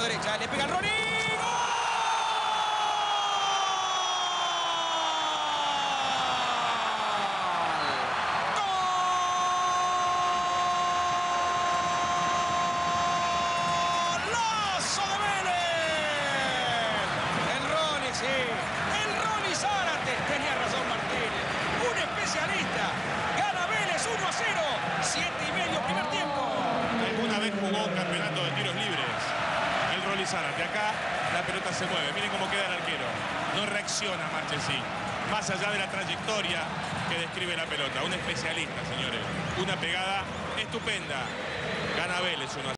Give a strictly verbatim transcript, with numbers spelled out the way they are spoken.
derecha. Le pega el Ronnie. Zárate, acá la pelota se mueve, miren cómo queda el arquero, no reacciona Marchesín, más allá de la trayectoria que describe la pelota, un especialista, señores, una pegada estupenda, gana Vélez uno a cero.